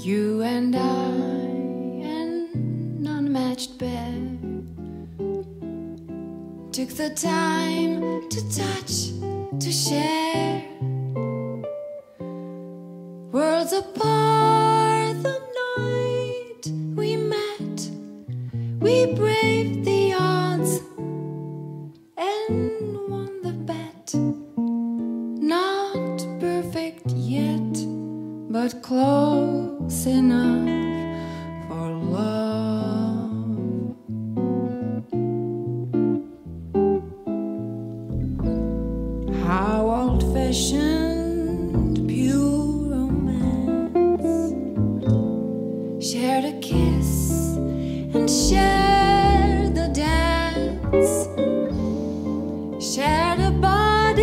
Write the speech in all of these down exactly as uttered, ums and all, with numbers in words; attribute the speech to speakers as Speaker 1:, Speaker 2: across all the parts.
Speaker 1: You and I, an unmatched pair, took the time to touch, to share. Worlds apart the night we met, we braved the odds and won the bet. Not perfect yet, but close enough for love. How old-fashioned, pure romance. Shared a kiss and shared the dance. Shared a body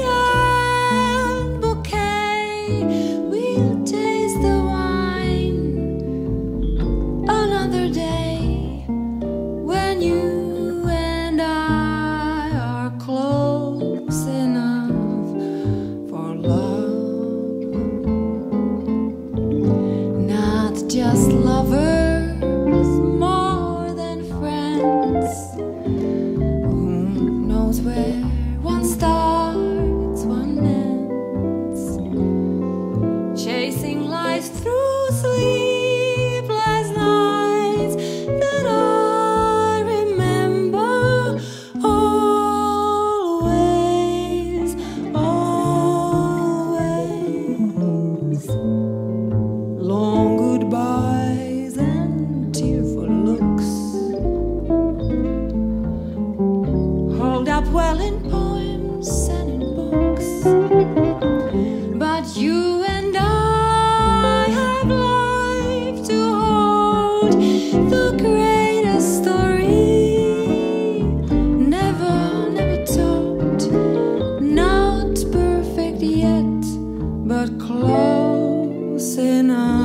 Speaker 1: and bouquet. We'll taste the wine another day when you and I are close enough for love. Not just lovers, more than friends. Who knows where one starts, one ends. Chasing life through sleepless nights that I remember always, always. Long goodbyes and tearful looks, hold up well in poems and in books. But you and I have life to hold, the greatest story never, never told. Not perfect yet, but close enough.